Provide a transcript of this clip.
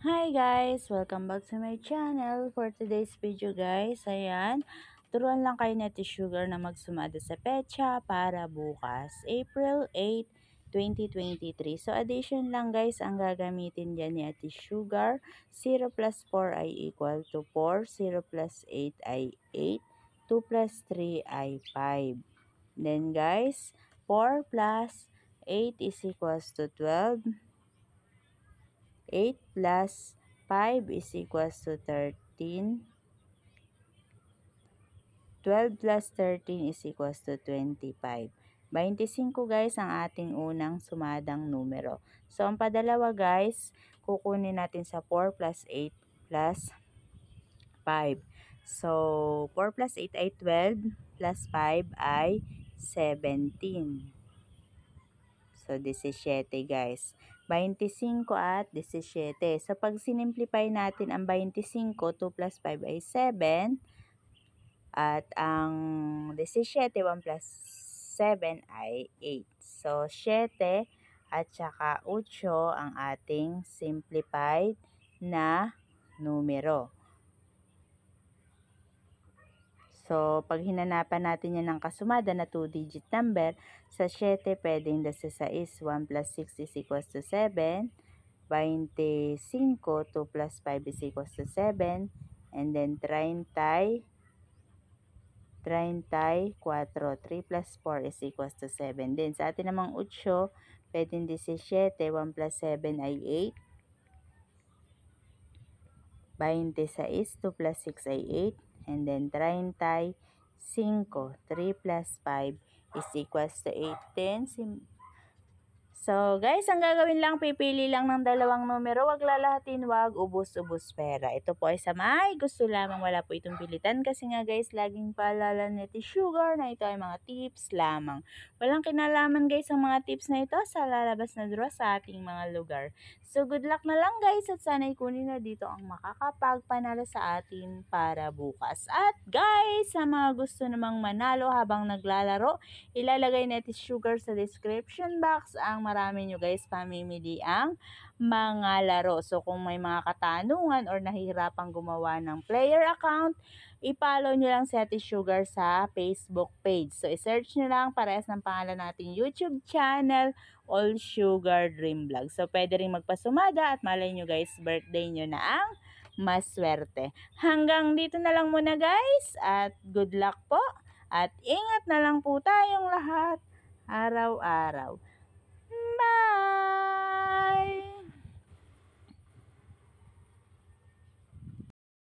Hi guys! Welcome back to my channel. For today's video guys, ayan, turuan lang kayo ni Ate Sugar na magsumada sa petsa para bukas, April 8, 2023. So addition lang guys ang gagamitin dyan ni Ate Sugar. 0 plus 4 ay equal to 4, 0 plus 8 ay 8, 2 plus 3 ay 5. Then guys, 4 plus 8 is equals to 12. 8 plus 5 is equals to 13. 12 plus 13 is equals to 25. 25 guys ang ating unang sumadang numero. So ang padalawa guys, kukunin natin sa 4 plus 8 plus 5. So 4 plus 8 ay 12 plus 5 ay 17. So, 17 guys. 25 at 17. So, pag sinimplify natin ang 25, 2 plus 5 ay 7. At ang 17, 1 plus 7 ay 8. So, 7 at saka 8 ang ating simplified na numero. So, pag hinanapan natin yan ng kasumada na 2-digit number, sa 7 pwedeng 16, 1 plus 6 is equals to 7, 25, 2 plus 5 is equals to 7, and then 30, 34, 3 plus 4 is equals to 7. Then sa atin namang 8, pwedeng 17, 1 plus 7 ay 8, 26, 2 plus 6 ay 8, and then 35, 3 plus 5 is equals to 18. So, guys, ang gagawin lang, pipili lang ng dalawang numero, wag lalahatin, wag ubos-ubos pera. Ito po ay sa may gusto lamang, wala po itong pilitan kasi nga guys, laging paalala ni Ate Sugar na ito ay mga tips lamang. Walang kinalaman guys ang mga tips na ito sa lalabas na draw sa ating mga lugar. So, good luck na lang guys at sana'y kunin na dito ang makakapagpanalo sa atin para bukas. At guys, sa mga gusto namang manalo habang naglalaro, ilalagay ni Ate Sugar sa description box ang marami nyo guys pamimili ang mga laro. So kung may mga katanungan or nahihirapang gumawa ng player account, i-follow nyo lang si Ate Sugar sa Facebook page. So i-search nyo lang parehas ng pangalan nating YouTube channel, All Sugar Dream Vlog. So pwede rin magpasumada at malay nyo guys, birthday nyo na ang maswerte. Hanggang dito na lang muna guys at good luck po at ingat na lang po tayong lahat araw-araw. Bye!